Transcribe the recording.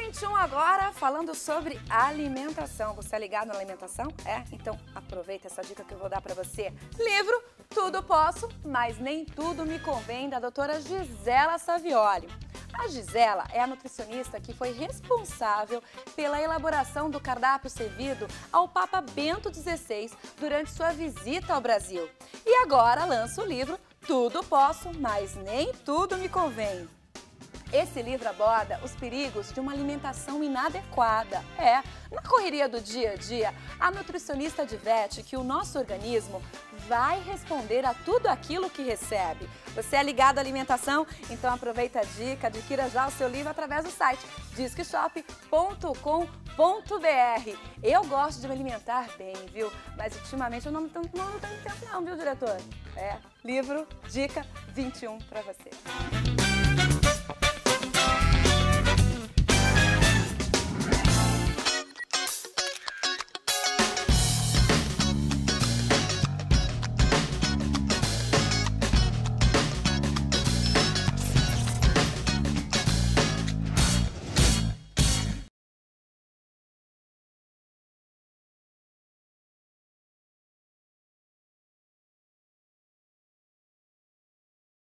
21 agora, falando sobre alimentação. Você é ligado na alimentação? É? Então aproveita essa dica que eu vou dar pra você. Livro Tudo Posso, mas nem tudo me convém, da doutora Gisela Savioli. A Gisela é a nutricionista que foi responsável pela elaboração do cardápio servido ao Papa Bento XVI durante sua visita ao Brasil. E agora lança o livro Tudo Posso, mas nem tudo me convém. Esse livro aborda os perigos de uma alimentação inadequada. Na correria do dia a dia, a nutricionista adverte que o nosso organismo vai responder a tudo aquilo que recebe. Você é ligado à alimentação? Então aproveita a dica, adquira já o seu livro através do site disqueshop.com.br. Eu gosto de me alimentar bem, viu? Mas ultimamente eu não tenho tempo não, viu, diretor? Livro, dica 21 para você.